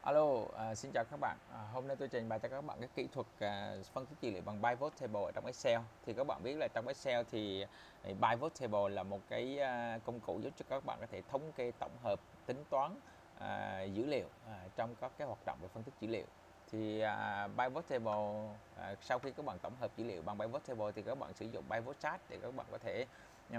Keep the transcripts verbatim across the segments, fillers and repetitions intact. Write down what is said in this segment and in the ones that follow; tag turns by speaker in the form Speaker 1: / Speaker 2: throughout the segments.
Speaker 1: Alo, à, xin chào các bạn. À, hôm nay tôi trình bày cho các bạn cái kỹ thuật à, phân tích dữ liệu bằng pivot table ở trong Excel. Thì các bạn biết là trong Excel thì à, pivot table là một cái à, công cụ giúp cho các bạn có thể thống kê tổng hợp, tính toán à, dữ liệu à, trong các cái hoạt động về phân tích dữ liệu. Thì à, pivot table à, sau khi các bạn tổng hợp dữ liệu bằng pivot table thì các bạn sử dụng pivot chart để các bạn có thể um,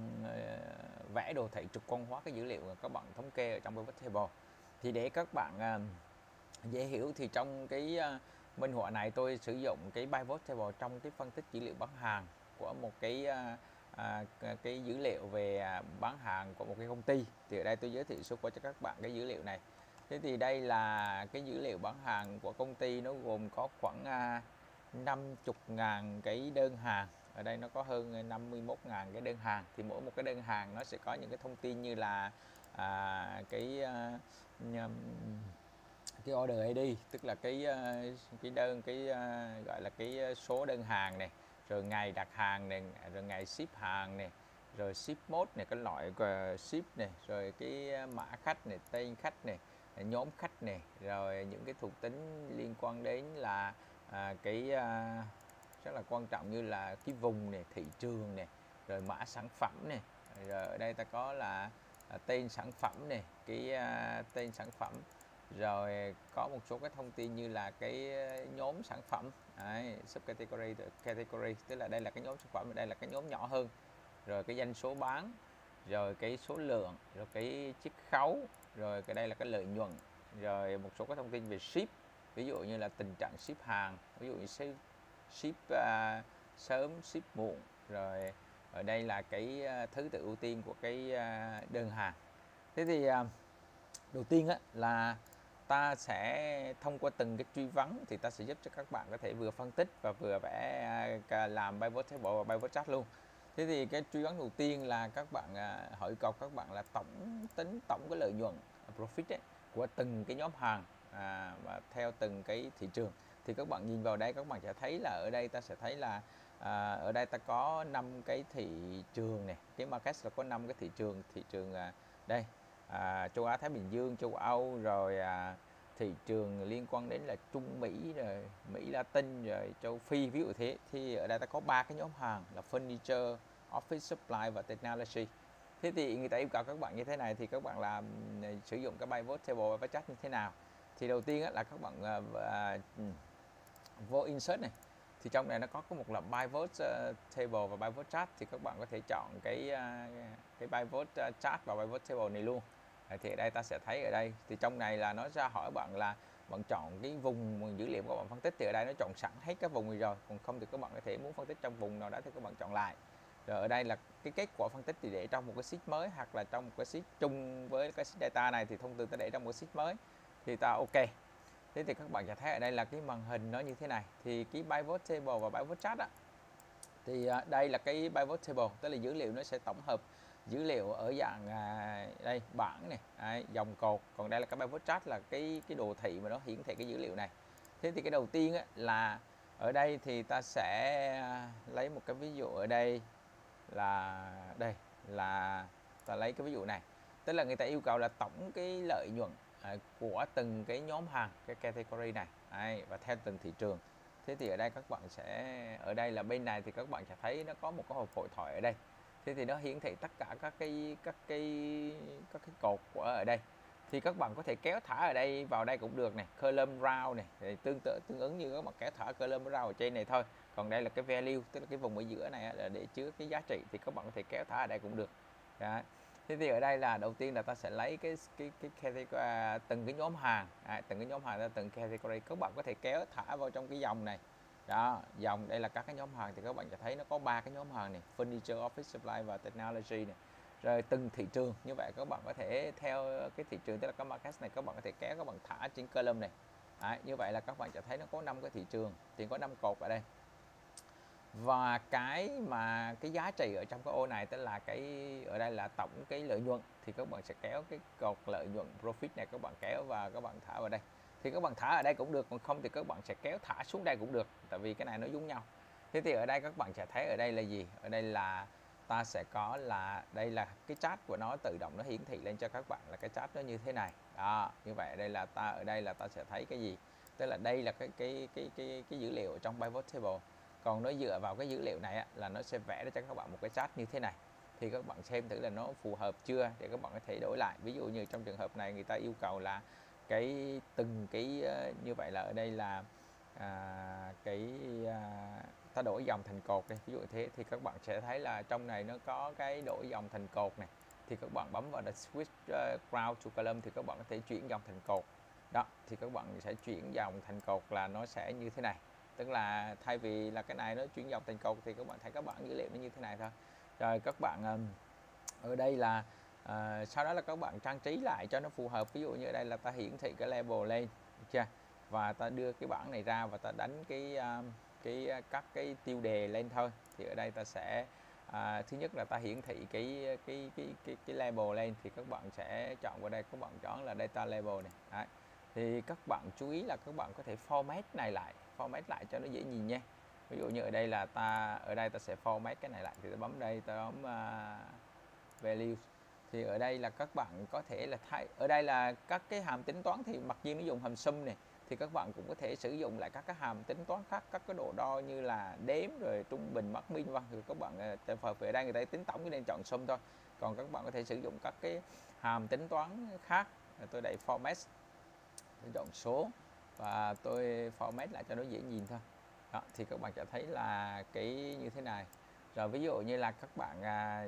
Speaker 1: vẽ đồ thị trực quan hóa cái dữ liệu mà các bạn thống kê ở trong pivot table. Thì để các bạn à, dễ hiểu thì trong cái uh, minh họa này tôi sử dụng cái pivot table trong cái phân tích dữ liệu bán hàng của một cái uh, uh, cái dữ liệu về uh, bán hàng của một cái công ty. Thì ở đây tôi giới thiệu sơ qua cho các bạn cái dữ liệu này. Thế thì đây là cái dữ liệu bán hàng của công ty, nó gồm có khoảng uh, năm mươi ngàn cái đơn hàng. Ở đây nó có hơn năm mươi mốt ngàn cái đơn hàng. Thì mỗi một cái đơn hàng nó sẽ có những cái thông tin như là à, cái uh, cái order i đê, tức là cái cái đơn cái gọi là cái số đơn hàng này, rồi ngày đặt hàng này, rồi ngày ship hàng này, rồi ship mode này, cái loại ship này, rồi cái mã khách này, tên khách này, nhóm khách này, rồi những cái thuộc tính liên quan đến là à, cái à, rất là quan trọng như là cái vùng này, thị trường này, rồi mã sản phẩm này, rồi ở đây ta có là à, tên sản phẩm này, cái à, tên sản phẩm, rồi có một số cái thông tin như là cái nhóm sản phẩm, đấy, subcategory, category, tức là đây là cái nhóm sản phẩm, đây là cái nhóm nhỏ hơn, rồi cái doanh số bán, rồi cái số lượng, rồi cái chiết khấu, rồi cái đây là cái lợi nhuận, rồi một số cái thông tin về ship, ví dụ như là tình trạng ship hàng, ví dụ như ship, ship uh, sớm, ship muộn, rồi ở đây là cái uh, thứ tự ưu tiên của cái uh, đơn hàng. Thế thì uh, đầu tiên á, là ta sẽ thông qua từng cái truy vấn thì ta sẽ giúp cho các bạn có thể vừa phân tích và vừa vẽ làm pivot table và pivot chart luôn. Thế thì cái truy vấn đầu tiên là các bạn hỏi cầu các bạn là tổng tính tổng cái lợi nhuận profit ấy, của từng cái nhóm hàng à, và theo từng cái thị trường. Thì các bạn nhìn vào đây các bạn sẽ thấy là ở đây ta sẽ thấy là à, ở đây ta có năm cái thị trường này, cái market là có năm cái thị trường, thị trường à, đây à, châu Á Thái Bình Dương, châu Âu, rồi à, thị trường liên quan đến là Trung Mỹ, rồi Mỹ Latin, rồi châu Phi, ví dụ thế. Thì ở đây ta có ba cái nhóm hàng là furniture, office supply và technology. Thế thì người ta yêu cầu các bạn như thế này thì các bạn làm sử dụng cái pivot table và chart như thế nào? Thì đầu tiên là các bạn à, à, vô insert này, thì trong này nó có có một là pivot uh, table và pivot chart, thì các bạn có thể chọn cái uh, cái pivot uh, chart và pivot table này luôn. À, thì ở đây ta sẽ thấy ở đây thì trong này là nó ra hỏi bạn là bạn chọn cái vùng dữ liệu của bạn phân tích, thì ở đây nó chọn sẵn hết các vùng này rồi, còn không thì các bạn có thể muốn phân tích trong vùng nào đó thì các bạn chọn lại. Rồi ở đây là cái kết quả phân tích thì để trong một cái sheet mới, hoặc là trong một cái sheet chung với cái sheet data này thì thông thường ta để trong một sheet mới thì ta ok. Thế thì các bạn sẽ thấy ở đây là cái màn hình nó như thế này. Thì cái pivot table và pivot chart á, thì đây là cái pivot table, tức là dữ liệu nó sẽ tổng hợp dữ liệu ở dạng à, đây bảng này, đây, dòng cột. Còn đây là cái pivot chart là cái cái đồ thị mà nó hiển thị cái dữ liệu này. Thế thì cái đầu tiên á, là ở đây thì ta sẽ lấy một cái ví dụ ở đây là đây là ta lấy cái ví dụ này, tức là người ta yêu cầu là tổng cái lợi nhuận à, của từng cái nhóm hàng, cái category này đấy, và theo từng thị trường. Thế thì ở đây các bạn sẽ ở đây là bên này thì các bạn sẽ thấy nó có một cái hộp hội thoại ở đây. Thế thì nó hiển thị tất cả các cái các cái các cái cột của ở đây. Thì các bạn có thể kéo thả ở đây vào đây cũng được này, column round này, thì tương tự tương ứng như các bạn kéo thả column round ở trên này thôi. Còn đây là cái value, tức là cái vùng ở giữa này là để chứa cái giá trị, thì các bạn có thể kéo thả ở đây cũng được. Đấy. Thế thì ở đây là đầu tiên là ta sẽ lấy cái cái cái category, từng cái nhóm hàng, à, từng cái nhóm hàng ra từng category, các bạn có thể kéo thả vào trong cái dòng này. Đó, dòng đây là các cái nhóm hàng, thì các bạn sẽ thấy nó có ba cái nhóm hàng này, furniture, office supply và technology này. Rồi từng thị trường như vậy các bạn có thể theo cái thị trường, tức là cái market này các bạn có thể kéo, các bạn thả trên column này. Đấy, như vậy là các bạn sẽ thấy nó có năm cái thị trường, thì có năm cột ở đây. Và cái mà cái giá trị ở trong cái ô này, tức là cái ở đây là tổng cái lợi nhuận, thì các bạn sẽ kéo cái cột lợi nhuận profit này, các bạn kéo và các bạn thả vào đây. Thì các bạn thả ở đây cũng được, còn không thì các bạn sẽ kéo thả xuống đây cũng được, tại vì cái này nó giống nhau. Thế thì ở đây các bạn sẽ thấy ở đây là gì? Ở đây là ta sẽ có là đây là cái chart của nó tự động nó hiển thị lên cho các bạn là cái chart nó như thế này. Đó, như vậy đây là ta ở đây là ta sẽ thấy cái gì? Tức là đây là cái cái cái cái cái dữ liệu ở trong pivot table. Còn nó dựa vào cái dữ liệu này á, là nó sẽ vẽ ra cho các bạn một cái chart như thế này. Thì các bạn xem thử là nó phù hợp chưa để các bạn có thể đổi lại. Ví dụ như trong trường hợp này người ta yêu cầu là cái từng cái uh, như vậy là ở đây là à, cái à, ta đổi dòng thành cột đây, ví dụ thế thì các bạn sẽ thấy là trong này nó có cái đổi dòng thành cột này, thì các bạn bấm vào the switch uh, round to column thì các bạn có thể chuyển dòng thành cột. Đó, thì các bạn sẽ chuyển dòng thành cột là nó sẽ như thế này, tức là thay vì là cái này nó chuyển dòng thành cột thì các bạn thấy các bạn dữ liệu nó như thế này thôi. Rồi các bạn um, ở đây là uh, sau đó là các bạn trang trí lại cho nó phù hợp. Ví dụ như ở đây là ta hiển thị cái level lên, được chưa? Và ta đưa cái bảng này ra và ta đánh cái uh, cái các cái tiêu đề lên thôi. Thì ở đây ta sẽ à, thứ nhất là ta hiển thị cái cái cái cái cái label lên, thì các bạn sẽ chọn vào đây, các bạn chọn là data label này. Đấy. Thì các bạn chú ý là các bạn có thể format này lại, format lại cho nó dễ nhìn nha. Ví dụ như ở đây là ta ở đây ta sẽ format cái này lại, thì ta bấm đây, ta bấm uh, value. Thì ở đây là các bạn có thể là thay, ở đây là các cái hàm tính toán thì mặc nhiên nó dùng hàm sum này, thì các bạn cũng có thể sử dụng lại các cái hàm tính toán khác, các cái độ đo như là đếm rồi trung bình mắc min vân. Thì các bạn về đây người ta tính tổng nên chọn sum thôi, còn các bạn có thể sử dụng các cái hàm tính toán khác. Tôi đẩy format, tôi chọn số và tôi format lại cho nó dễ nhìn thôi. Đó, thì các bạn sẽ thấy là cái như thế này. Rồi ví dụ như là các bạn à,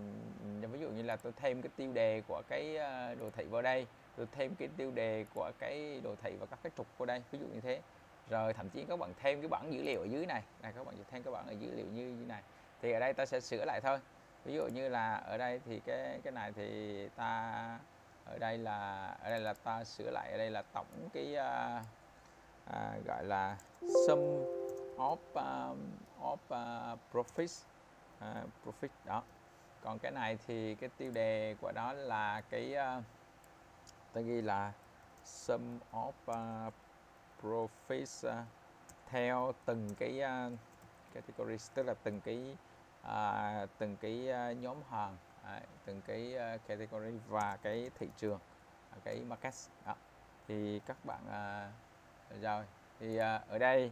Speaker 1: ví dụ như là tôi thêm cái tiêu đề của cái đồ thị vào đây, tôi thêm cái tiêu đề của cái đồ thị và các cái trục vào đây, ví dụ như thế. Rồi thậm chí các bạn thêm cái bảng dữ liệu ở dưới này, này các bạn sẽ thêm cái bảng ở dữ liệu như thế này. Thì ở đây ta sẽ sửa lại thôi. Ví dụ như là ở đây thì cái cái này thì ta ở đây là ở đây là ta sửa lại, ở đây là tổng cái à, à, gọi là sum of um, of uh, profits uh, profit đó. Còn cái này thì cái tiêu đề của đó là cái uh, ta ghi là sum of uh, profits uh, theo từng cái uh, categories, tức là từng cái uh, từng cái uh, nhóm hàng, uh, từng cái uh, category và cái thị trường, uh, cái market đó. Thì các bạn uh, rồi thì uh, ở đây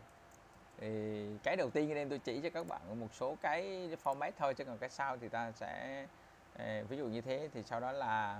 Speaker 1: thì cái đầu tiên nên tôi chỉ cho các bạn một số cái format thôi, chứ còn cái sau thì ta sẽ ví dụ như thế. Thì sau đó là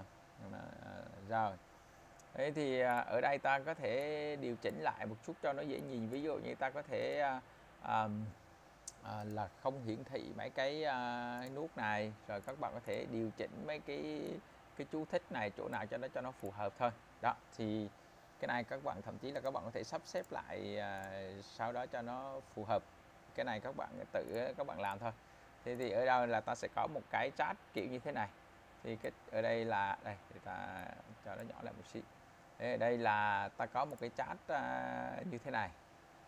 Speaker 1: rồi thế thì ở đây ta có thể điều chỉnh lại một chút cho nó dễ nhìn. Ví dụ như ta có thể à, à, là không hiển thị mấy cái à, nút này, rồi các bạn có thể điều chỉnh mấy cái cái chú thích này chỗ nào cho nó cho nó phù hợp thôi. Đó, thì cái này các bạn thậm chí là các bạn có thể sắp xếp lại à, sau đó cho nó phù hợp. Cái này các bạn tự các bạn làm thôi. Thế thì ở đâu là ta sẽ có một cái chart kiểu như thế này. Thì cái ở đây là đây, để ta cho nó nhỏ lại một xíu. Thế ở đây là ta có một cái chart à, như thế này.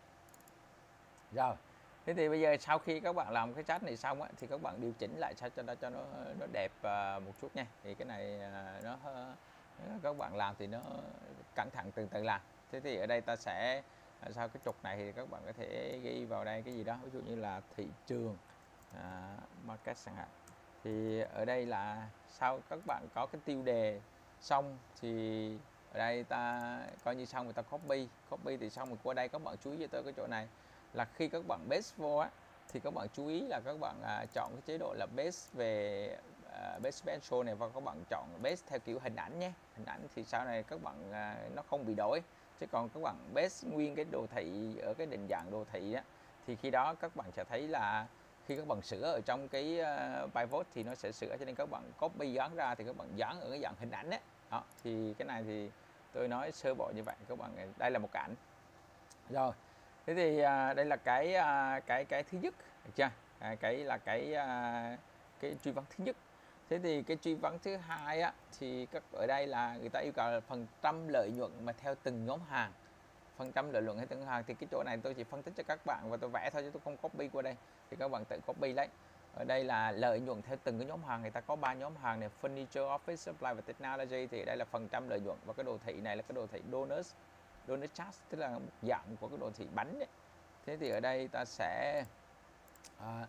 Speaker 1: Rồi. Thế thì bây giờ sau khi các bạn làm cái chart này xong á, thì các bạn điều chỉnh lại sao cho nó cho nó nó đẹp à, một chút nha. Thì cái này à, nó các bạn làm thì nó cẩn thận từ từ làm. Thế thì ở đây ta sẽ sau cái trục này thì các bạn có thể ghi vào đây cái gì đó, ví dụ như là thị trường à, market chẳng hạn. Thì ở đây là sau các bạn có cái tiêu đề xong thì ở đây ta coi như xong, người ta copy copy thì xong rồi qua đây các bạn chú ý tới cái chỗ này là khi các bạn paste vô á, thì các bạn chú ý là các bạn à, chọn cái chế độ là paste về uh, paste pencil này, và các bạn chọn paste theo kiểu hình ảnh nhé. Hình ảnh thì sau này các bạn à, nó không bị đổi. Chứ còn các bạn paste nguyên cái đồ thị ở cái định dạng đồ thị á, thì khi đó các bạn sẽ thấy là khi các bạn sửa ở trong cái uh, pivot thì nó sẽ sửa, cho nên các bạn copy dán ra thì các bạn dán ở cái dạng hình ảnh đấy. Đó, thì cái này thì tôi nói sơ bộ như vậy các bạn. Đây là một cái ảnh. Rồi. Thế thì uh, đây là cái uh, cái cái thứ nhất, được chưa? À, cái là cái uh, cái truy vấn thứ nhất. Thế thì cái truy vấn thứ hai á, thì các ở đây là người ta yêu cầu là phần trăm lợi nhuận mà theo từng nhóm hàng. Phần trăm lợi nhuận hay từng hàng thì cái chỗ này tôi chỉ phân tích cho các bạn và tôi vẽ thôi chứ tôi không copy qua đây, thì các bạn tự copy lấy. Ở đây là lợi nhuận theo từng cái nhóm hàng, người ta có ba nhóm hàng này: furniture, office supply và technology. Thì đây là phần trăm lợi nhuận, và cái đồ thị này là cái đồ thị donuts donut chart, tức là một dạng của cái đồ thị bánh đấy. Thế thì ở đây ta sẽ à,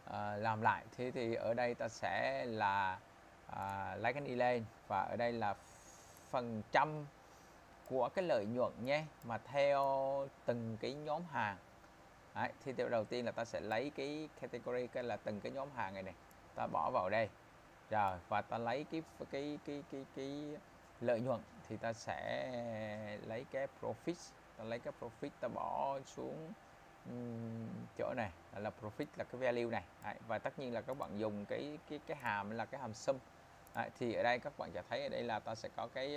Speaker 1: à, làm lại. Thế thì ở đây ta sẽ là à, lấy cái lên, và ở đây là phần trăm của cái lợi nhuận nhé, mà theo từng cái nhóm hàng. Đấy, thì điều đầu tiên là ta sẽ lấy cái category, cái là từng cái nhóm hàng này này, ta bỏ vào đây rồi, và ta lấy cái cái cái cái cái lợi nhuận, thì ta sẽ lấy cái profit, ta lấy cái profit ta bỏ xuống um, chỗ này là profit, là cái value này. Đấy, và tất nhiên là các bạn dùng cái cái cái hàm là cái hàm sum. Đấy, thì ở đây các bạn sẽ thấy ở đây là ta sẽ có cái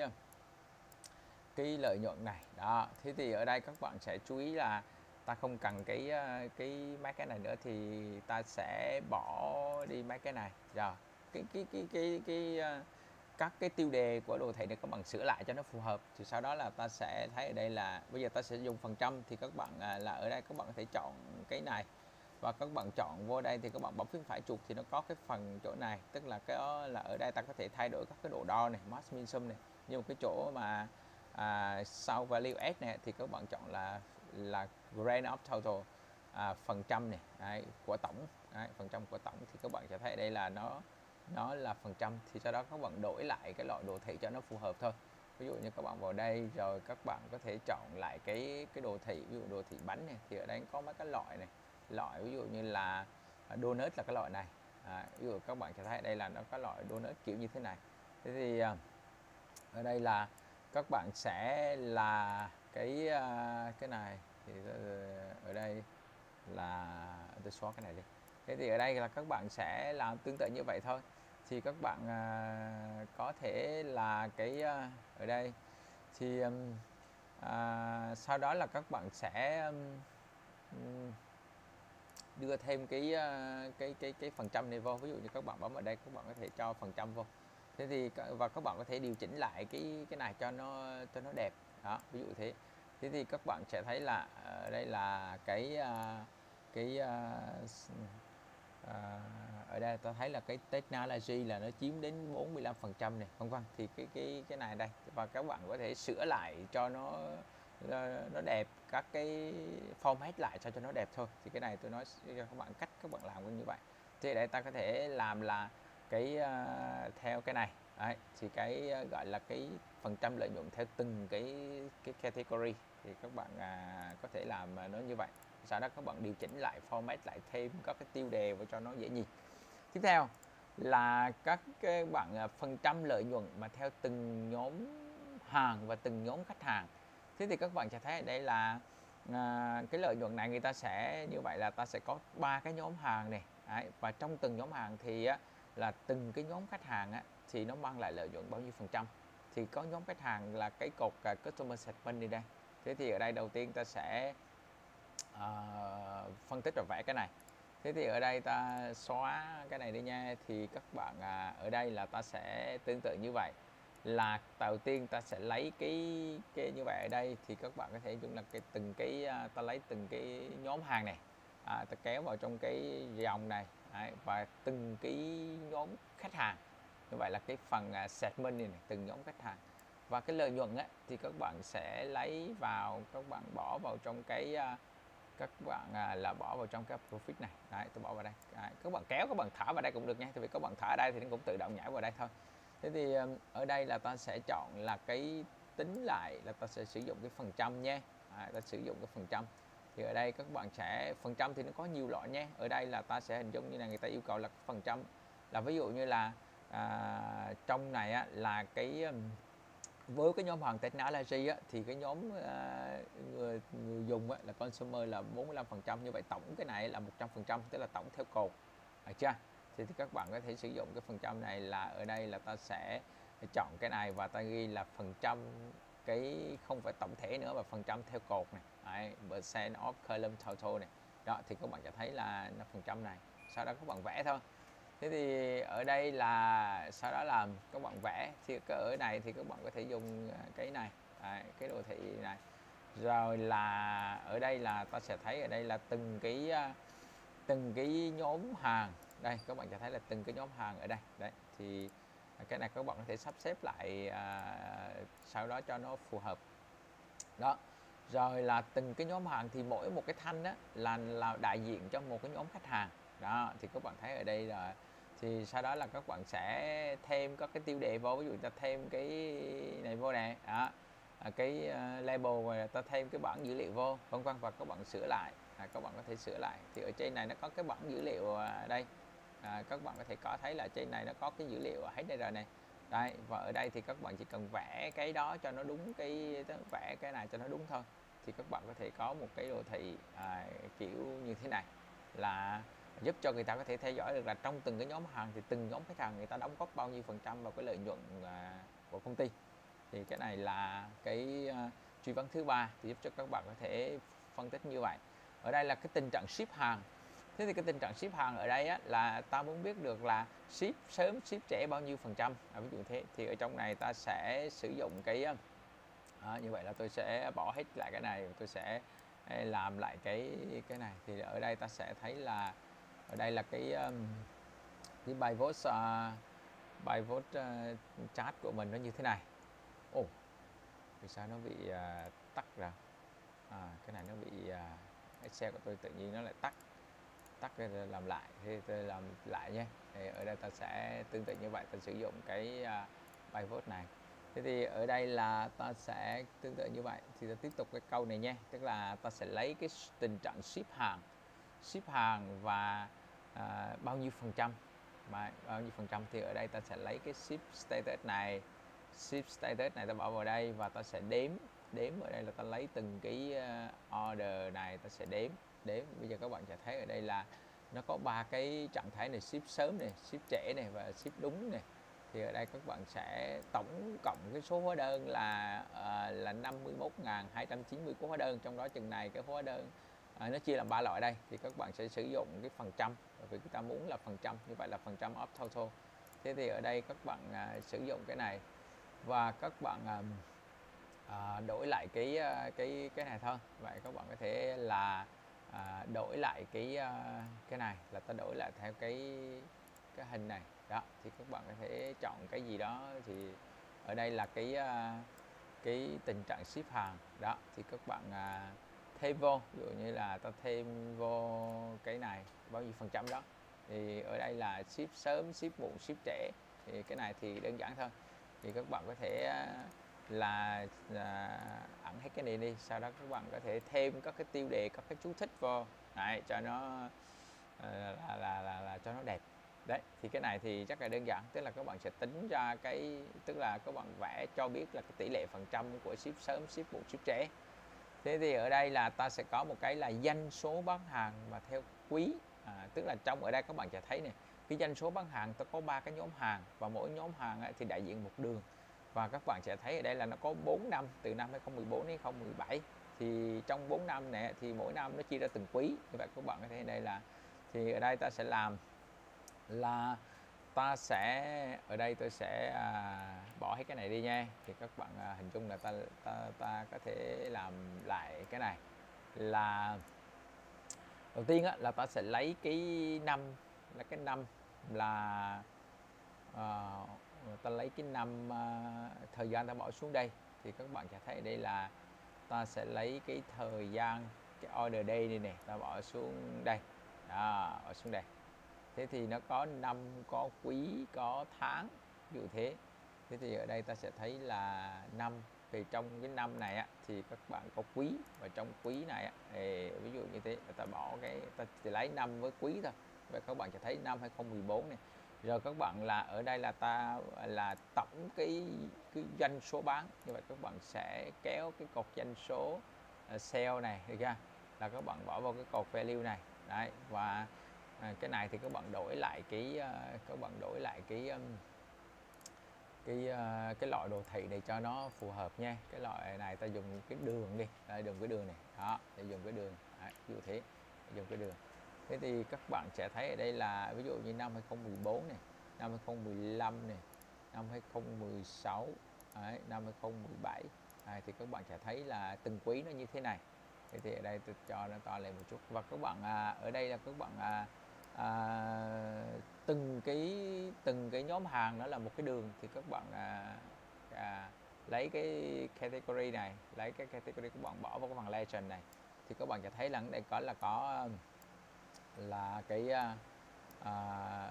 Speaker 1: cái lợi nhuận này đó. Thế thì ở đây các bạn sẽ chú ý là ta không cần cái cái mấy cái này nữa, thì ta sẽ bỏ đi mấy cái này rồi. Cái cái cái cái cái, cái các cái tiêu đề của đồ thị này các bạn sửa lại cho nó phù hợp. Thì sau đó là ta sẽ thấy ở đây là bây giờ ta sẽ dùng phần trăm, thì các bạn là ở đây các bạn có thể chọn cái này, và các bạn chọn vô đây thì các bạn bấm phím phải chuột thì nó có cái phần chỗ này, tức là cái là ở đây ta có thể thay đổi các cái độ đo này, max min sum này. Nhưng cái chỗ mà à, sau value s này thì các bạn chọn là là grand of total, à, phần trăm này đấy, của tổng đấy, phần trăm của tổng, thì các bạn sẽ thấy đây là nó nó là phần trăm. Thì sau đó các bạn đổi lại cái loại đồ thị cho nó phù hợp thôi. Ví dụ như các bạn vào đây rồi các bạn có thể chọn lại cái cái đồ thị, ví dụ đồ thị bánh này, thì ở đây có mấy cái loại này, loại ví dụ như là donut là cái loại này. À, ví dụ các bạn sẽ thấy đây là nó có loại donut kiểu như thế này. Thế thì ở đây là các bạn sẽ là cái cái này, thì ở đây là tôi xóa cái này đi. Thế thì ở đây là các bạn sẽ làm tương tự như vậy thôi. Thì các bạn à, có thể là cái à, ở đây thì à, sau đó là các bạn sẽ um, đưa thêm cái cái cái cái phần trăm này vô. Ví dụ như các bạn bấm ở đây, các bạn có thể cho phần trăm vô. Thế thì và các bạn có thể điều chỉnh lại cái cái này cho nó cho nó đẹp đó, ví dụ thế. Thế thì các bạn sẽ thấy là ở đây là cái cái à, ở đây tôi thấy là cái technology là nó chiếm đến bốn mươi lăm phần trăm này, vân vân. Thì cái cái cái này đây, và các bạn có thể sửa lại cho nó nó đẹp, các cái format lại sao cho nó đẹp thôi. Thì cái này tôi nói cho các bạn cách các bạn làm như vậy. Thì ở đây ta có thể làm là cái uh, theo cái này. Đấy, thì cái uh, gọi là cái phần trăm lợi nhuận theo từng cái cái category, thì các bạn uh, có thể làm uh, nó như vậy. Sau đó các bạn điều chỉnh lại, format lại, thêm các cái tiêu đề vào cho nó dễ nhìn. Tiếp theo là các cái bạn phần trăm lợi nhuận mà theo từng nhóm hàng và từng nhóm khách hàng. Thế thì các bạn sẽ thấy ở đây là à, cái lợi nhuận này người ta sẽ như vậy, là ta sẽ có ba cái nhóm hàng này. Đấy, và trong từng nhóm hàng thì á, là từng cái nhóm khách hàng á, thì nó mang lại lợi nhuận bao nhiêu phần trăm. Thì có nhóm khách hàng là cái cột uh, customer segment đi đây. Thế thì ở đây đầu tiên ta sẽ uh, phân tích và vẽ cái này. Thế thì ở đây ta xóa cái này đi nha. Thì các bạn à, ở đây là ta sẽ tương tự như vậy, là đầu tiên ta sẽ lấy cái cái như vậy. Ở đây thì các bạn có thể dùng là cái từng cái ta lấy từng cái nhóm hàng này, à, ta kéo vào trong cái dòng này. Đấy, và từng cái nhóm khách hàng, như vậy là cái phần uh, segment này, này, từng nhóm khách hàng. Và cái lợi nhuận á, thì các bạn sẽ lấy vào, các bạn bỏ vào trong cái uh, các bạn à, là bỏ vào trong cái profit này. Đấy, tôi bỏ vào đây. Đấy, các bạn kéo, các bạn thả vào đây cũng được nha. Tại vì các bạn thả ở đây thì nó cũng tự động nhảy vào đây thôi. Thế thì ở đây là ta sẽ chọn là cái tính lại, là ta sẽ sử dụng cái phần trăm nha. Đấy, ta sử dụng cái phần trăm. Thì ở đây các bạn sẽ, phần trăm thì nó có nhiều loại nha. Ở đây là ta sẽ hình dung như là người ta yêu cầu là phần trăm, là ví dụ như là à, trong này á, là cái với cái nhóm hàng technology á, thì cái nhóm uh, người, người dùng á, là consumer là bốn mươi lăm phần trăm. Như vậy tổng cái này là một trăm phần trăm, tức là tổng theo cột, được chưa? Thì, thì các bạn có thể sử dụng cái phần trăm này, là ở đây là ta sẽ chọn cái này và ta ghi là phần trăm, cái không phải tổng thể nữa mà phần trăm theo cột này. Đấy, percent of column total này. Đó, thì các bạn sẽ thấy là nó phần trăm này. Sau đó các bạn vẽ thôi. Thế thì ở đây là sau đó là các bạn vẽ, thì cái ở này thì các bạn có thể dùng cái này, à, cái đồ thị này. Rồi là ở đây là ta sẽ thấy ở đây là từng cái từng cái nhóm hàng. Đây các bạn sẽ thấy là từng cái nhóm hàng ở đây. Đấy, thì cái này các bạn có thể sắp xếp lại à, sau đó cho nó phù hợp. Đó. Rồi là từng cái nhóm hàng thì mỗi một cái thanh đó là là đại diện cho một cái nhóm khách hàng. Đó, thì các bạn thấy ở đây là thì sau đó là các bạn sẽ thêm các cái tiêu đề vô, ví dụ ta thêm cái này vô nè, đó, à, cái uh, label và ta thêm cái bảng dữ liệu vô, vân vân, và các bạn sửa lại, à, các bạn có thể sửa lại. Thì ở trên này nó có cái bảng dữ liệu ở đây, à, các bạn có thể có thấy là trên này nó có cái dữ liệu hát tê rờ này. Đây, và ở đây thì các bạn chỉ cần vẽ cái đó cho nó đúng, cái vẽ cái này cho nó đúng thôi, thì các bạn có thể có một cái đồ thị à, kiểu như thế này, là giúp cho người ta có thể theo dõi được là trong từng cái nhóm hàng thì từng nhóm khách hàng người ta đóng góp bao nhiêu phần trăm vào cái lợi nhuận à, của công ty. Thì cái này là cái uh, truy vấn thứ ba, thì giúp cho các bạn có thể phân tích như vậy. Ở đây là cái tình trạng ship hàng. Thế thì cái tình trạng ship hàng ở đây á, là ta muốn biết được là ship sớm, ship trễ bao nhiêu phần trăm, à, ví dụ thế. Thì ở trong này ta sẽ sử dụng cái à, như vậy là tôi sẽ bỏ hết lại cái này, tôi sẽ làm lại cái cái này. Thì ở đây ta sẽ thấy là ở đây là cái cái bài vote uh, bài vote uh, chat của mình nó như thế này. Ồ, oh, vì sao nó bị uh, tắt ra? À, cái này nó bị uh, Excel của tôi tự nhiên nó lại tắt tắt cái làm lại, thì tôi làm lại nhé. Thì ở đây ta sẽ tương tự như vậy, ta sử dụng cái uh, bài vote này. Thế thì ở đây là ta sẽ tương tự như vậy, thì ta tiếp tục cái câu này nha, tức là ta sẽ lấy cái tình trạng ship hàng ship hàng và à, bao nhiêu phần trăm, mà bao nhiêu phần trăm. Thì ở đây ta sẽ lấy cái ship status này, ship status này ta bỏ vào đây, và ta sẽ đếm đếm ở đây là ta lấy từng cái order này, ta sẽ đếm đếm bây giờ các bạn sẽ thấy ở đây là nó có ba cái trạng thái này: ship sớm này, ship trễ này và ship đúng này. Thì ở đây các bạn sẽ tổng cộng cái số hóa đơn là uh, là năm mươi mốt nghìn hai trăm chín mươi cái hóa đơn, trong đó chừng này cái hóa đơn uh, nó chia làm ba loại đây, thì các bạn sẽ sử dụng cái phần trăm, vì chúng ta muốn là phần trăm, như vậy là phần trăm of total. Thế thì ở đây các bạn uh, sử dụng cái này, và các bạn uh, uh, đổi lại cái uh, cái cái này thôi. Vậy các bạn có thể là uh, đổi lại cái uh, cái này là ta đổi lại theo cái cái hình này đó. Thì các bạn có thể chọn cái gì đó, thì ở đây là cái uh, cái tình trạng ship hàng đó, thì các bạn uh, thêm vô, ví dụ như là ta thêm vô cái này bao nhiêu phần trăm đó. Thì ở đây là ship sớm, ship muộn, ship trễ, thì cái này thì đơn giản thôi. Thì các bạn có thể uh, là là ẩn hết cái này đi, sau đó các bạn có thể thêm các cái tiêu đề, các cái chú thích vô đấy, cho nó uh, là, là, là, là cho nó đẹp. Đấy, thì cái này thì rất là đơn giản, tức là các bạn sẽ tính ra cái, tức là các bạn vẽ cho biết là cái tỷ lệ phần trăm của ship sớm, ship muộn, ship trễ. Thế thì ở đây là ta sẽ có một cái là doanh số bán hàng và theo quý, à, tức là trong ở đây các bạn sẽ thấy này, cái doanh số bán hàng ta có ba cái nhóm hàng, và mỗi nhóm hàng ấy thì đại diện một đường, và các bạn sẽ thấy ở đây là nó có bốn năm, từ năm hai không một bốn đến hai không một bảy. Thì trong bốn năm này thì mỗi năm nó chia ra từng quý, như vậy các bạn có thấy đây là, thì ở đây ta sẽ làm là ta sẽ ở đây tôi sẽ à, bỏ hết cái này đi nha. Thì các bạn à, hình dung là ta, ta ta có thể làm lại cái này, là đầu tiên á, là ta sẽ lấy cái năm, là cái năm là uh, ta lấy cái năm uh, thời gian ta bỏ xuống đây. Thì các bạn sẽ thấy đây là ta sẽ lấy cái thời gian, cái order day này nè, ta bỏ xuống đây đó, bỏ xuống đây. Thế thì nó có năm, có quý, có tháng, ví dụ thế. Thế thì ở đây ta sẽ thấy là năm, thì trong cái năm này á, thì các bạn có quý, và trong quý này á, thì ví dụ như thế, ta bỏ cái, ta chỉ lấy năm với quý thôi. Và các bạn sẽ thấy năm hai không một bốn này. Rồi các bạn là ở đây là ta là tổng cái, cái doanh số bán. Như vậy các bạn sẽ kéo cái cột doanh số uh, sale này, được chưa? Là các bạn bỏ vào cái cột value này. Đấy, và À, cái này thì các bạn đổi lại cái uh, các bạn đổi lại cái um, cái uh, cái loại đồ thị này cho nó phù hợp nha. Cái loại này ta dùng cái đường đi, ta dùng cái đường này đó, để dùng cái đường đấy, ví dụ thế, dùng cái đường. Thế thì các bạn sẽ thấy ở đây là ví dụ như năm hai không một bốn này, năm hai không một lăm này, năm hai không một sáu, đấy, năm hai không một bảy. Đấy, thì các bạn sẽ thấy là từng quý nó như thế này. Thế thì ở đây tôi cho nó to lên một chút, và các bạn à, ở đây là các bạn à, à, từng cái từng cái nhóm hàng đó là một cái đường. Thì các bạn à, à, lấy cái category này, lấy cái category các bạn bỏ vào cái phần legend này, thì các bạn sẽ thấy là đây có là có là cái à,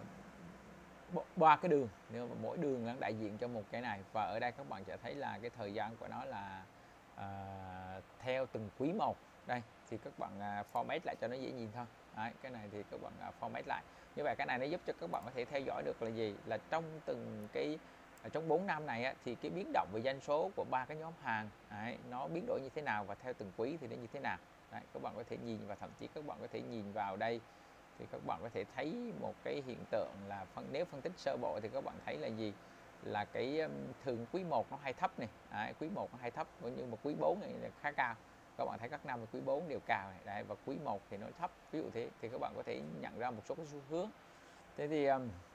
Speaker 1: ba cái đường, nhưng mà mỗi đường nó đại diện cho một cái này. Và ở đây các bạn sẽ thấy là cái thời gian của nó là à, theo từng quý một. Đây thì các bạn à, format lại cho nó dễ nhìn thôi. Đấy, cái này thì các bạn à, format lại như vậy. Cái này nó giúp cho các bạn có thể theo dõi được là gì, là trong từng cái trong bốn năm này á, thì cái biến động về doanh số của ba cái nhóm hàng đấy, nó biến đổi như thế nào, và theo từng quý thì nó như thế nào. Đấy, các bạn có thể nhìn, và thậm chí các bạn có thể nhìn vào đây thì các bạn có thể thấy một cái hiện tượng là phân, nếu phân tích sơ bộ thì các bạn thấy là gì, là cái thường quý một nó hay thấp này, đấy, quý một nó hay thấp, nhưng mà quý bốn này khá cao. Các bạn thấy các năm quý bốn đều cao này, đấy, và quý một thì nó thấp, ví dụ thế, thì các bạn có thể nhận ra một số cái xu hướng. Thế thì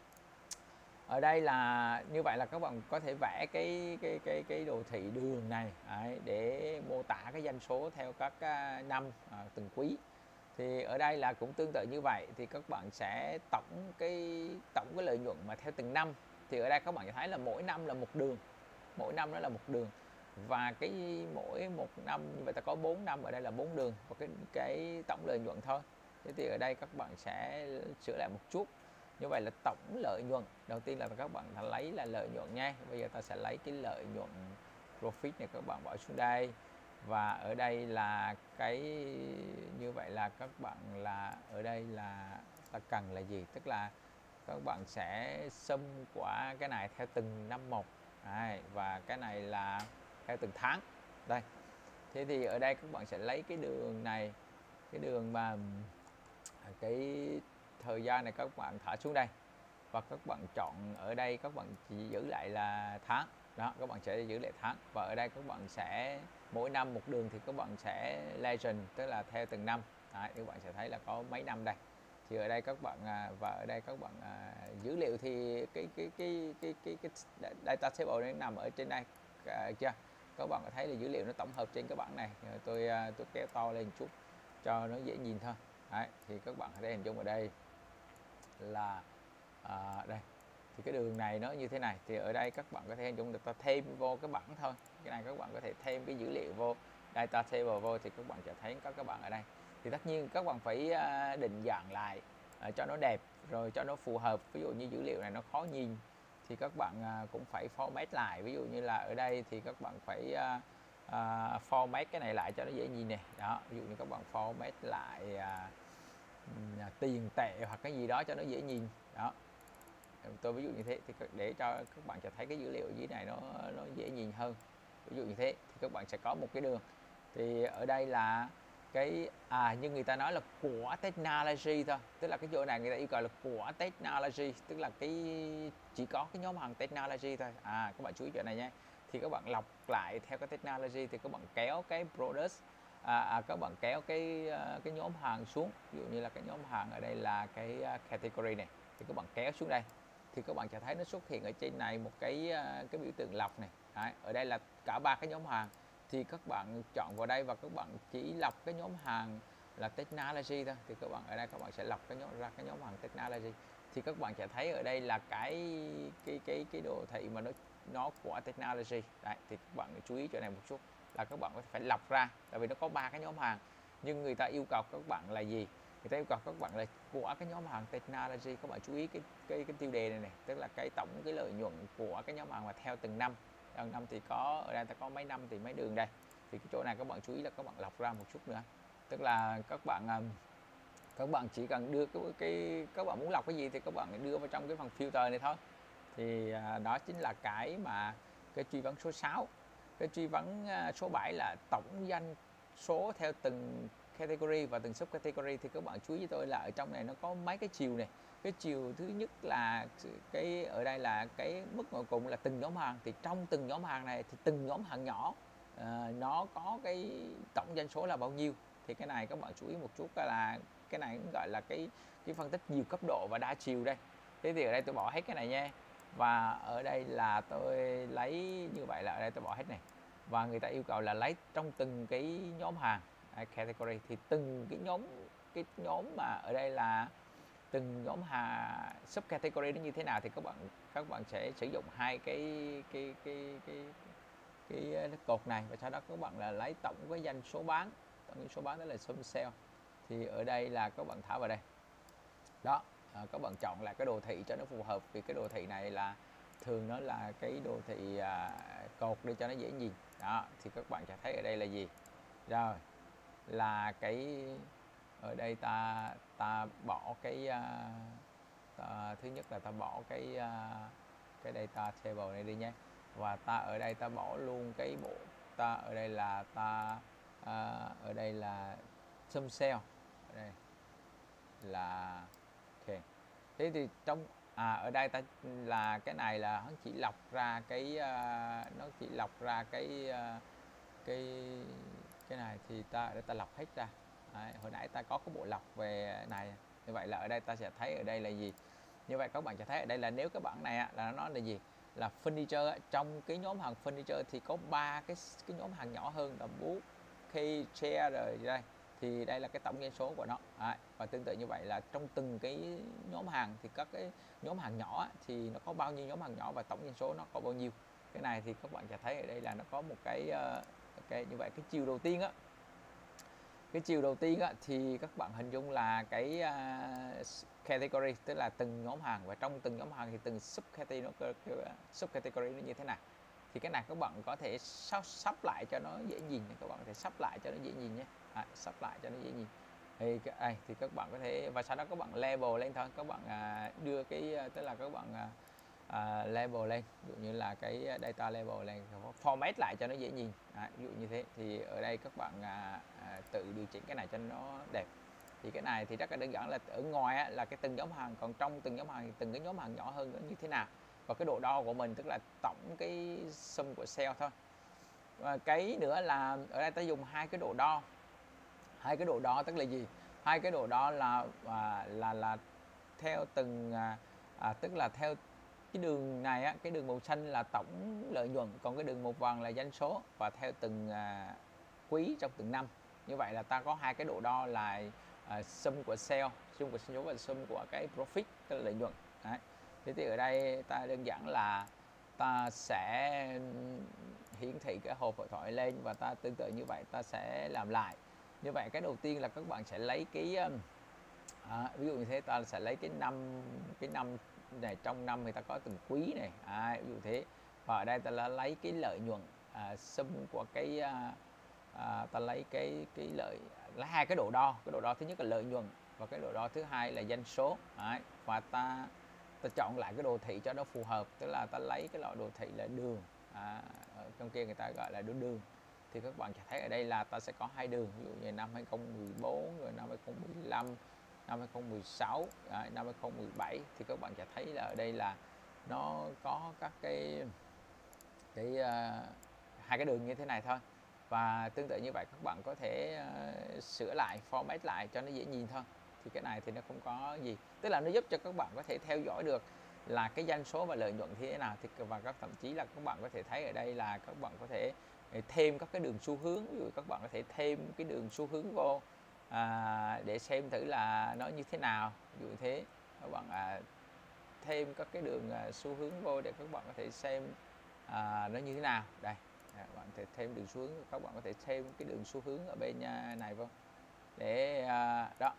Speaker 1: ở đây là như vậy là các bạn có thể vẽ cái cái cái cái đồ thị đường này đấy, để mô tả cái doanh số theo các năm à, từng quý. Thì ở đây là cũng tương tự như vậy, thì các bạn sẽ tổng cái tổng cái lợi nhuận mà theo từng năm. Thì ở đây các bạn sẽ thấy là mỗi năm là một đường, mỗi năm nó là một đường, và cái mỗi một năm như vậy ta có bốn năm, ở đây là bốn đường, và cái cái tổng lợi nhuận thôi. Thế thì ở đây các bạn sẽ sửa lại một chút. Như vậy là tổng lợi nhuận đầu tiên là các bạn lấy là lợi nhuận nha. Bây giờ ta sẽ lấy cái lợi nhuận profit này, các bạn bỏ xuống đây. Và ở đây là cái như vậy là các bạn là ở đây là ta cần là gì, tức là các bạn sẽ sum của cái này theo từng năm một. Đấy, và cái này là theo từng tháng đây. Thế thì ở đây các bạn sẽ lấy cái đường này, cái đường mà cái thời gian này các bạn thả xuống đây, và các bạn chọn ở đây các bạn chỉ giữ lại là tháng đó, các bạn sẽ giữ lại tháng. Và ở đây các bạn sẽ mỗi năm một đường, thì các bạn sẽ legend, tức là theo từng năm. Đấy, các bạn sẽ thấy là có mấy năm đây. Thì ở đây các bạn và ở đây các bạn à, dữ liệu thì cái cái cái cái cái, cái data table này nằm ở trên đây à, chưa? Các bạn có thấy là dữ liệu nó tổng hợp trên cái bảng này. Tôi tôi kéo to lên một chút cho nó dễ nhìn thôi. Đấy, thì các bạn có thể hình dung ở đây là à, đây thì cái đường này nó như thế này. Thì ở đây các bạn có thể hình dung được, ta thêm vô cái bảng thôi, cái này các bạn có thể thêm cái dữ liệu vô data table vô, thì các bạn sẽ thấy có các bạn ở đây. Thì tất nhiên các bạn phải định dạng lại cho nó đẹp, rồi cho nó phù hợp. Ví dụ như dữ liệu này nó khó nhìn thì các bạn cũng phải format lại. Ví dụ như là ở đây thì các bạn phải uh, format cái này lại cho nó dễ nhìn này đó. Ví dụ như các bạn format lại uh, tiền tệ hoặc cái gì đó cho nó dễ nhìn đó. Tôi ví dụ như thế, thì để cho các bạn sẽ thấy cái dữ liệu dưới này nó nó dễ nhìn hơn. Ví dụ như thế thì các bạn sẽ có một cái đường. Thì ở đây là cái à nhưng người ta nói là của technology thôi, tức là cái chỗ này người ta yêu cầu là của technology, tức là cái chỉ có cái nhóm hàng technology thôi. À các bạn chú ý chỗ này nhé. Thì các bạn lọc lại theo cái technology, thì các bạn kéo cái product à, à, các bạn kéo cái cái nhóm hàng xuống. Ví dụ như là cái nhóm hàng ở đây là cái category này, thì các bạn kéo xuống đây, thì các bạn sẽ thấy nó xuất hiện ở trên này một cái cái biểu tượng lọc này. Đấy, ở đây là cả ba cái nhóm hàng, thì các bạn chọn vào đây và các bạn chỉ lọc cái nhóm hàng là technology thôi. Thì các bạn ở đây các bạn sẽ lọc cái nhóm ra cái nhóm hàng technology, thì các bạn sẽ thấy ở đây là cái cái cái cái đồ thị mà nó nó của technology. Đấy, thì các bạn chú ý chỗ này một chút, là các bạn phải lọc ra, tại vì nó có ba cái nhóm hàng, nhưng người ta yêu cầu các bạn là gì, người ta yêu cầu các bạn là của cái nhóm hàng technology. Các bạn chú ý cái cái cái tiêu đề này này, tức là cái tổng cái lợi nhuận của cái nhóm hàng mà theo từng năm. Từng năm thì có ở đây ta có mấy năm thì mấy đường đây, thì cái chỗ này các bạn chú ý là các bạn lọc ra một chút nữa, tức là các bạn các bạn chỉ cần đưa cái, cái các bạn muốn lọc cái gì thì các bạn đưa vào trong cái phần filter này thôi. Thì đó chính là cái mà cái truy vấn số sáu. Cái truy vấn số bảy là tổng doanh số theo từng category và từng subcategory. Thì các bạn chú ý với tôi là ở trong này nó có mấy cái chiều này. Cái chiều thứ nhất là cái ở đây là cái mức cuối cùng là từng nhóm hàng, thì trong từng nhóm hàng này thì từng nhóm hàng nhỏ uh, nó có cái tổng doanh số là bao nhiêu. Thì cái này các bạn chú ý một chút là cái này cũng gọi là cái cái phân tích nhiều cấp độ và đa chiều đây. Thế thì ở đây tôi bỏ hết cái này nha, và ở đây là tôi lấy như vậy, là ở đây tôi bỏ hết này, và người ta yêu cầu là lấy trong từng cái nhóm hàng category, thì từng cái nhóm cái nhóm mà ở đây là từng nhóm hàng subcategory nó như thế nào, thì các bạn các bạn sẽ sử dụng hai cái cái cái cái cái, cái cột này, và sau đó các bạn là lấy tổng cái doanh số bán, tổng số bán đó là sum sale. Thì ở đây là các bạn thả vào đây đó, à, các bạn chọn lại cái đồ thị cho nó phù hợp, vì cái đồ thị này là thường nó là cái đồ thị à, cột để cho nó dễ nhìn. Đó thì các bạn sẽ thấy ở đây là gì, rồi là cái ở đây ta ta bỏ cái à, ta, thứ nhất là ta bỏ cái à, cái data table này đi nhé, và ta ở đây ta bỏ luôn cái bộ ta ở đây là ta à, ở đây là sum cell, ở đây là ok. Thế thì trong à ở đây ta là cái này là nó chỉ lọc ra cái uh, nó chỉ lọc ra cái uh, cái cái này thì ta để ta lọc hết ra. Đấy, hồi nãy ta có cái bộ lọc về này, như vậy là ở đây ta sẽ thấy ở đây là gì, như vậy các bạn sẽ thấy ở đây là nếu cái bảng này á, là nó là gì, là furniture á, trong cái nhóm hàng furniture thì có ba cái cái nhóm hàng nhỏ hơn là bút, key, chair rồi đây, thì đây là cái tổng doanh số của nó. Đấy, và tương tự như vậy là trong từng cái nhóm hàng thì các cái nhóm hàng nhỏ á, thì nó có bao nhiêu nhóm hàng nhỏ và tổng doanh số nó có bao nhiêu. Cái này thì các bạn sẽ thấy ở đây là nó có một cái uh, cái như vậy. Cái chiều đầu tiên á, cái chiều đầu tiên á, thì các bạn hình dung là cái uh, category, tức là từng nhóm hàng, và trong từng nhóm hàng thì từng sub category, sub category nó như thế nào. Thì cái này các bạn có thể sắp, sắp lại cho nó dễ nhìn, các bạn có thể sắp lại cho nó dễ nhìn nhé, à, sắp lại cho nó dễ nhìn. Thì đây thì các bạn có thể, và sau đó các bạn level lên thôi, các bạn à, đưa cái tức là các bạn à, à, level lên, ví dụ như là cái data level lên, format lại cho nó dễ nhìn. À, ví dụ như thế thì ở đây các bạn à, à, tự điều chỉnh cái này cho nó đẹp. Thì cái này thì rất là đơn giản, là ở ngoài á, là cái từng nhóm hàng, còn trong từng nhóm hàng thì từng cái nhóm hàng nhỏ hơn nó như thế nào, và cái độ đo của mình tức là tổng cái sum của cell thôi. Và cái nữa là ở đây ta dùng hai cái độ đo, hai cái độ đo tức là gì, hai cái độ đo là à, là là theo từng à, à, tức là theo cái đường này á, cái đường màu xanh là tổng lợi nhuận, còn cái đường màu vàng là doanh số, và theo từng à, quý trong từng năm. Như vậy là ta có hai cái độ đo là à, sum của sale, sum của doanh số và sum của cái profit, tức là lợi nhuận. Đấy. Thế thì ở đây ta đơn giản là ta sẽ hiển thị cái hộp hội thoại lên, và ta tương tự như vậy ta sẽ làm lại. Như vậy cái đầu tiên là các bạn sẽ lấy cái à, ví dụ như thế, ta sẽ lấy cái năm cái năm này, trong năm người ta có từng quý này, à, ví dụ thế. Và ở đây ta là lấy cái lợi nhuận à, sum của cái à, à, ta lấy cái cái lợi, lấy hai cái độ đo, cái độ đo thứ nhất là lợi nhuận và cái độ đo thứ hai là doanh số. Đấy. Và ta ta chọn lại cái đồ thị cho nó phù hợp, tức là ta lấy cái loại đồ thị là đường, à, ở trong kia người ta gọi là đường đường. Thì các bạn sẽ thấy ở đây là ta sẽ có hai đường, ví dụ như năm hai không một bốn rồi năm hai không một lăm, năm hai không một sáu, à, năm hai không một bảy, thì các bạn sẽ thấy là ở đây là nó có các cái cái uh, hai cái đường như thế này thôi. Và tương tự như vậy các bạn có thể uh, sửa lại, format lại cho nó dễ nhìn thôi. Thì cái này thì nó không có gì, tức là nó giúp cho các bạn có thể theo dõi được là cái doanh số và lợi nhuận như thế nào. Thì và các thậm chí là các bạn có thể thấy ở đây là các bạn có thể thêm các cái đường xu hướng, ví dụ các bạn có thể thêm cái đường xu hướng vô à, để xem thử là nó như thế nào, ví dụ thế. Các bạn à, thêm các cái đường à, xu hướng vô để các bạn có thể xem à, nó như thế nào. Đây, à, bạn thể thêm đường xu hướng, các bạn có thể thêm cái đường xu hướng ở bên này vô để à, đó,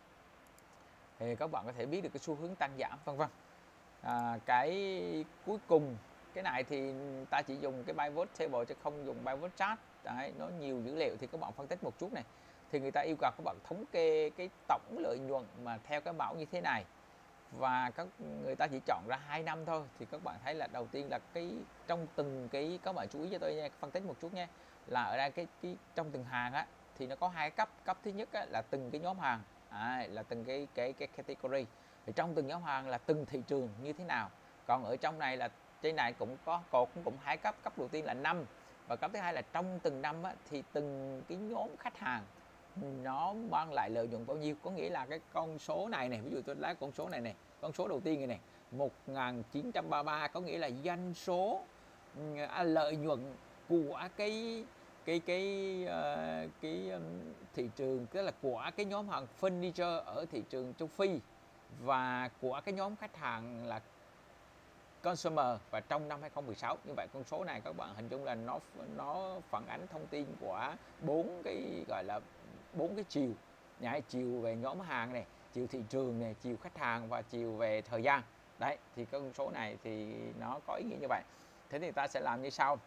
Speaker 1: thì các bạn có thể biết được cái xu hướng tăng giảm vân vân. À, cái cuối cùng cái này thì ta chỉ dùng cái pivot table chứ không dùng pivot chart. Đấy, nó nhiều dữ liệu thì các bạn phân tích một chút này, thì người ta yêu cầu các bạn thống kê cái tổng lợi nhuận mà theo cái mẫu như thế này, và các người ta chỉ chọn ra hai năm thôi. Thì các bạn thấy là đầu tiên là cái trong từng cái, các bạn chú ý cho tôi nha, phân tích một chút nhé, là ở đây cái, cái trong từng hàng á thì nó có hai cấp. Cấp thứ nhất á, là từng cái nhóm hàng, à, là từng cái cái cái category, thì trong từng nhóm hàng là từng thị trường như thế nào. Còn ở trong này là trên này cũng có cột cũng, cũng hai cấp. Cấp đầu tiên là năm, và cấp thứ hai là trong từng năm á, thì từng cái nhóm khách hàng nó mang lại lợi nhuận bao nhiêu. Có nghĩa là cái con số này này, ví dụ tôi lấy con số này này, con số đầu tiên này này, một nghìn chín trăm ba mươi ba, có nghĩa là doanh số à, lợi nhuận của cái cái cái uh, cái um, thị trường, tức là của cái nhóm hàng furniture ở thị trường châu Phi, và của cái nhóm khách hàng là consumer và trong năm hai không một sáu. Như vậy con số này các bạn hình dung là nó nó phản ánh thông tin của bốn cái gọi là bốn cái chiều, nhảy chiều về nhóm hàng này. chiều thị trường này, chiều khách hàng và chiều về thời gian. Đấy, thì cái con số này thì nó có ý nghĩa như vậy. Thế thì ta sẽ làm như sau.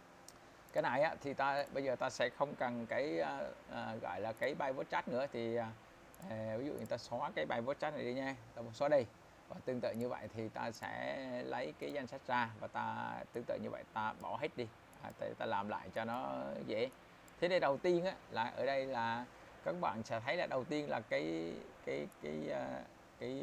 Speaker 1: Cái này á, thì ta bây giờ ta sẽ không cần cái à, gọi là cái buy vote chart nữa, thì à, ví dụ người ta xóa cái buy vote chart này đi nha, ta xóa đi. Và tương tự như vậy thì ta sẽ lấy cái danh sách ra và ta tương tự như vậy ta bỏ hết đi, à, ta, ta làm lại cho nó dễ. Thế đây đầu tiên á, là ở đây là các bạn sẽ thấy là đầu tiên là cái cái cái cái, cái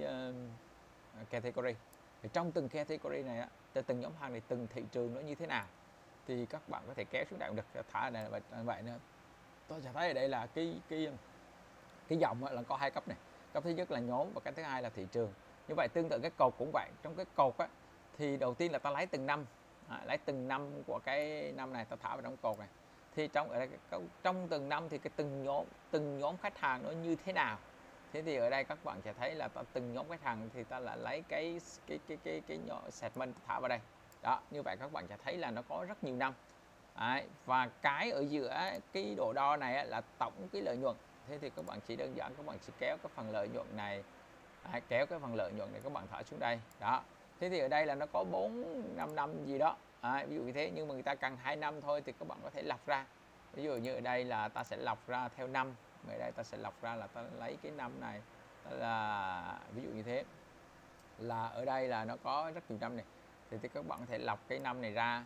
Speaker 1: uh, category. Thì trong từng category này á, từng nhóm hàng này, từng thị trường nó như thế nào thì các bạn có thể kéo xuống đạt được, thả này và vậy nữa. Tôi sẽ thấy ở đây là cái cái cái dòng là có hai cấp này, cấp thứ nhất là nhóm và cái thứ hai là thị trường. Như vậy tương tự cái cột cũng vậy, trong cái cột á thì đầu tiên là ta lấy từng năm, à, lấy từng năm của cái năm này ta thả vào trong cột này. Thì trong ở đây trong từng năm thì cái từng nhóm từng nhóm khách hàng nó như thế nào. Thế thì ở đây các bạn sẽ thấy là ta từng nhóm khách hàng thì ta lại lấy cái cái cái cái cái nhỏ segment thả vào đây. Đó, như vậy các bạn sẽ thấy là nó có rất nhiều năm. Đấy, và cái ở giữa cái độ đo này là tổng cái lợi nhuận. Thế thì các bạn chỉ đơn giản các bạn chỉ kéo cái phần lợi nhuận này, à, kéo cái phần lợi nhuận này các bạn thả xuống đây. Đó. Thế thì ở đây là nó có bốn năm năm gì đó. À, ví dụ như thế, nhưng mà người ta cần hai năm thôi thì các bạn có thể lọc ra. Ví dụ như ở đây là ta sẽ lọc ra theo năm, ở đây ta sẽ lọc ra là ta lấy cái năm này là ví dụ như thế. Là ở đây là nó có rất nhiều năm này. Thì, thì các bạn có thể lọc cái năm này ra,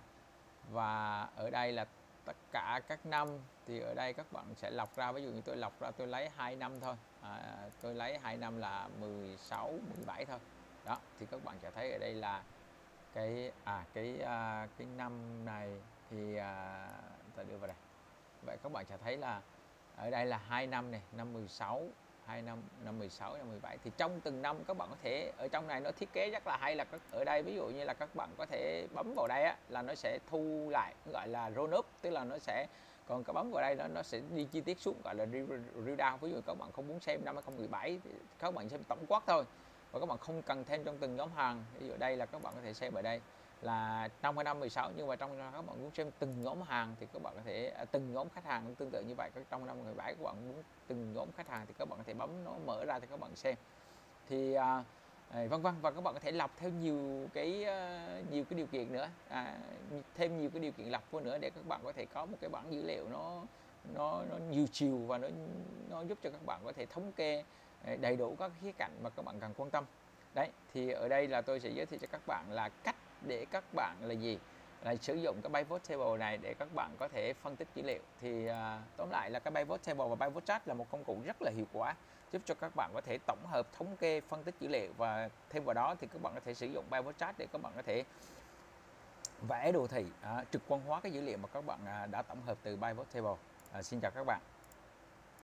Speaker 1: và ở đây là tất cả các năm thì ở đây các bạn sẽ lọc ra, ví dụ như tôi lọc ra tôi lấy hai năm thôi, à, tôi lấy hai năm là mười sáu, mười bảy thôi. Đó, thì các bạn sẽ thấy ở đây là cái à cái à, cái năm này thì à, ta đưa vào đây. Vậy các bạn sẽ thấy là ở đây là hai năm này, năm mười sáu, hai năm, năm mười sáu, năm mười bảy. Thì trong từng năm các bạn có thể ở trong này nó thiết kế rất là hay, là các, ở đây ví dụ như là các bạn có thể bấm vào đây á, là nó sẽ thu lại, gọi là roll up, tức là nó sẽ, còn cái bấm vào đây nó nó sẽ đi chi tiết xuống, gọi là drill down. Ví dụ các bạn không muốn xem năm hai không một bảy thì các bạn xem tổng quát thôi, và các bạn không cần thêm trong từng nhóm hàng. Ví dụ đây là các bạn có thể xem ở đây là năm hai năm mười sáu, nhưng mà trong các bạn muốn xem từng nhóm hàng thì các bạn có thể à, từng nhóm khách hàng tương tự như vậy. Trong năm mười bảy các bạn muốn từng nhóm khách hàng thì các bạn có thể bấm nó mở ra cho các bạn xem. Thì à, vân vân, và các bạn có thể lọc theo nhiều cái uh, nhiều cái điều kiện nữa, à, thêm nhiều cái điều kiện lọc vô nữa để các bạn có thể có một cái bảng dữ liệu nó nó nó nhiều chiều, và nó nó giúp cho các bạn có thể thống kê đầy đủ các khía cạnh mà các bạn cần quan tâm. Đấy, thì ở đây là tôi sẽ giới thiệu cho các bạn là cách để các bạn là gì là sử dụng cái pivot table này để các bạn có thể phân tích dữ liệu. Thì uh, tóm lại là cái pivot table và pivot chart là một công cụ rất là hiệu quả, giúp cho các bạn có thể tổng hợp, thống kê, phân tích dữ liệu, và thêm vào đó thì các bạn có thể sử dụng pivot chart để các bạn có thể vẽ đồ thị, uh, trực quan hóa cái dữ liệu mà các bạn uh, đã tổng hợp từ pivot table. Uh, xin chào các bạn.